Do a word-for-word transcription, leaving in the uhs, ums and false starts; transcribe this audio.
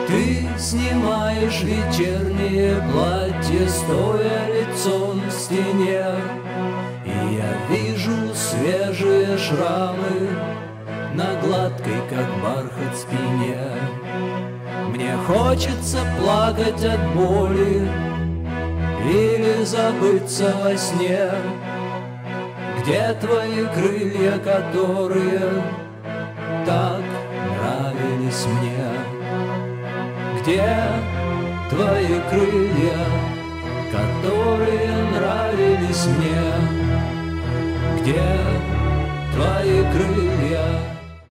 Ты снимаешь вечернее платье, стоя лицом к стене, и я вижу свежие шрамы на гладкой, как бархат, спине. Мне хочется плакать от боли или забыться во сне. Где твои крылья, которые так нравились мне? Где твои крылья, которые нравились мне? Где твои крылья?